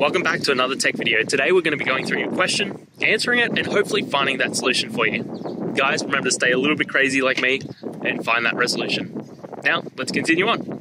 Welcome back to another tech video. Today we're going to be going through your question, answering it, and hopefully finding that solution for you. Guys, remember to stay a little bit crazy like me and find that resolution. Now, let's continue on.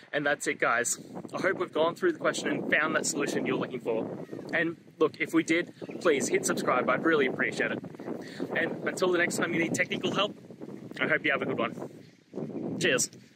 And that's it, guys. I hope we've gone through the question and found that solution you're looking for. And look, if we did, please hit subscribe. I'd really appreciate it. And until the next time you need technical help, I hope you have a good one. Cheers.